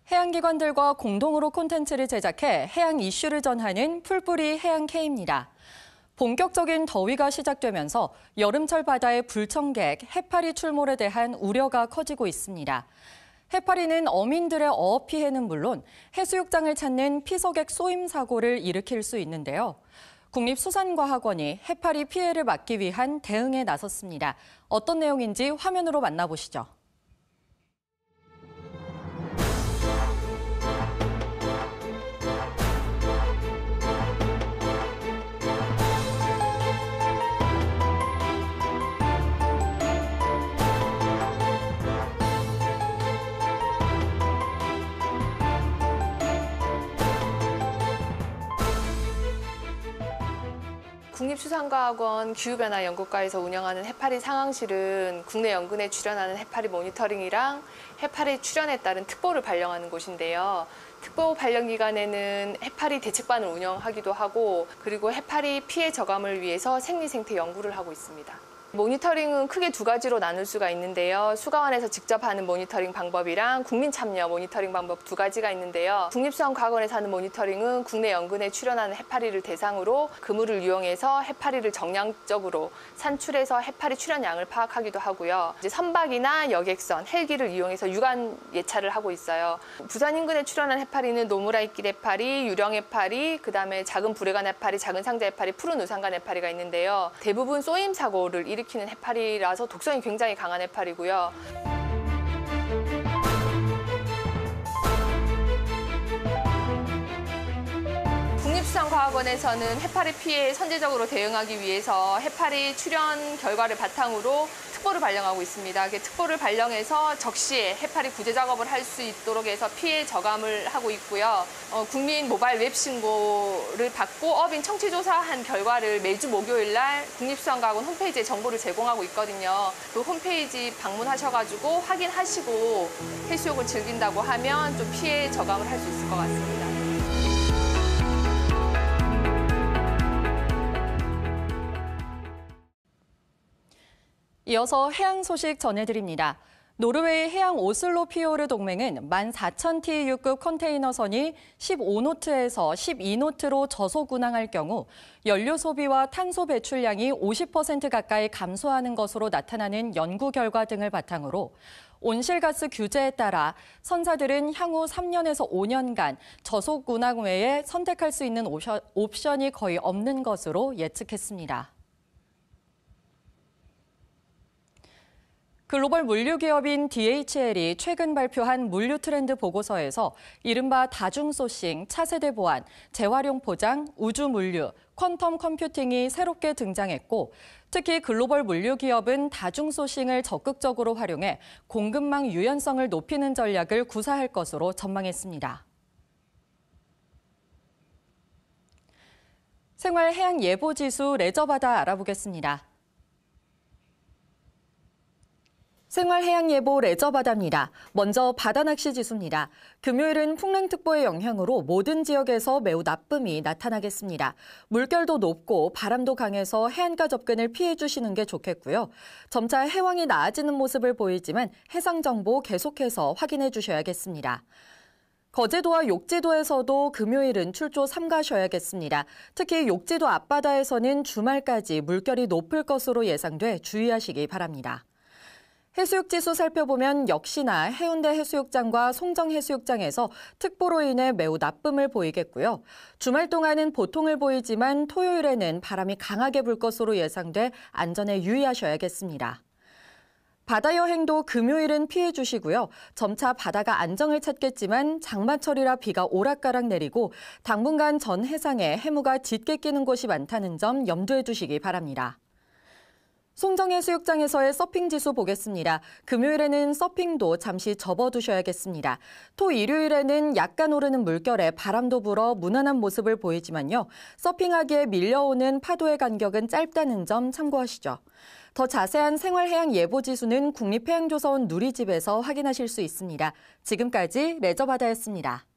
해양기관들과 공동으로 콘텐츠를 제작해 해양 이슈를 전하는 풀뿌리 해양K입니다. 본격적인 더위가 시작되면서 여름철 바다의 불청객, 해파리 출몰에 대한 우려가 커지고 있습니다. 해파리는 어민들의 어업 피해는 물론 해수욕장을 찾는 피서객 쏘임 사고를 일으킬 수 있는데요. 국립수산과학원이 해파리 피해를 막기 위한 대응에 나섰습니다. 어떤 내용인지 화면으로 만나보시죠. 국립수산과학원 기후변화연구과에서 운영하는 해파리 상황실은 국내 연근에 출현하는 해파리 모니터링이랑 해파리 출현에 따른 특보를 발령하는 곳인데요. 특보 발령 기간에는 해파리 대책반을 운영하기도 하고 그리고 해파리 피해 저감을 위해서 생리생태 연구를 하고 있습니다. 모니터링은 크게 두 가지로 나눌 수가 있는데요. 수가원에서 직접 하는 모니터링 방법이랑 국민 참여 모니터링 방법 두 가지가 있는데요. 국립수산과학원에서 하는 모니터링은 국내 연근에 출현하는 해파리를 대상으로 그물을 이용해서 해파리를 정량적으로 산출해서 해파리 출현량을 파악하기도 하고요. 이제 선박이나 여객선, 헬기를 이용해서 유관 예찰을 하고 있어요. 부산 인근에 출현한 해파리는 노무라이길 해파리, 유령 해파리, 그다음에 작은 불회간 해파리, 작은 상자 해파리, 푸른 우산간 해파리가 있는데요. 대부분 쏘임 사고를 일으키는 해파리라서 독성이 굉장히 강한 해파리고요. 국립수산과학원에서는 해파리 피해에 선제적으로 대응하기 위해서 해파리 출현 결과를 바탕으로 특보를 발령하고 있습니다. 특보를 발령해서 적시에 해파리 구제 작업을 할 수 있도록 해서 피해 저감을 하고 있고요. 국민 모바일 웹 신고를 받고 어민 청취조사한 결과를 매주 목요일 날 국립수산과학원 홈페이지에 정보를 제공하고 있거든요. 그 홈페이지 방문하셔가지고 확인하시고 해수욕을 즐긴다고 하면 좀 피해 저감을 할 수 있을 것 같습니다. 이어서 해양 소식 전해드립니다. 노르웨이 해양 오슬로 피오르 동맹은 14,000TEU급 컨테이너선이 15노트에서 12노트로 저속 운항할 경우 연료 소비와 탄소 배출량이 50% 가까이 감소하는 것으로 나타나는 연구 결과 등을 바탕으로 온실가스 규제에 따라 선사들은 향후 3년에서 5년간 저속 운항 외에 선택할 수 있는 옵션이 거의 없는 것으로 예측했습니다. 글로벌 물류기업인 DHL이 최근 발표한 물류 트렌드 보고서에서 이른바 다중소싱, 차세대 보안, 재활용 포장, 우주 물류, 퀀텀 컴퓨팅이 새롭게 등장했고 특히 글로벌 물류기업은 다중소싱을 적극적으로 활용해 공급망 유연성을 높이는 전략을 구사할 것으로 전망했습니다. 생활해양예보지수 레저바다 알아보겠습니다. 생활해양예보 레저바다입니다. 먼저 바다낚시 지수입니다. 금요일은 풍랑특보의 영향으로 모든 지역에서 매우 나쁨이 나타나겠습니다. 물결도 높고 바람도 강해서 해안가 접근을 피해 주시는 게 좋겠고요. 점차 해왕이 나아지는 모습을 보이지만 해상 정보 계속해서 확인해 주셔야겠습니다. 거제도와 욕지도에서도 금요일은 출조 삼가셔야겠습니다. 특히 욕지도 앞바다에서는 주말까지 물결이 높을 것으로 예상돼 주의하시기 바랍니다. 해수욕 지수 살펴보면 역시나 해운대 해수욕장과 송정 해수욕장에서 특보로 인해 매우 나쁨을 보이겠고요. 주말 동안은 보통을 보이지만 토요일에는 바람이 강하게 불 것으로 예상돼 안전에 유의하셔야겠습니다. 바다 여행도 금요일은 피해 주시고요. 점차 바다가 안정을 찾겠지만 장마철이라 비가 오락가락 내리고 당분간 전 해상에 해무가 짙게 끼는 곳이 많다는 점 염두에 두시기 바랍니다. 송정해수욕장에서의 서핑 지수 보겠습니다. 금요일에는 서핑도 잠시 접어두셔야겠습니다. 토 일요일에는 약간 오르는 물결에 바람도 불어 무난한 모습을 보이지만요. 서핑하기에 밀려오는 파도의 간격은 짧다는 점 참고하시죠. 더 자세한 생활해양 예보 지수는 국립해양조사원 누리집에서 확인하실 수 있습니다. 지금까지 레저바다였습니다.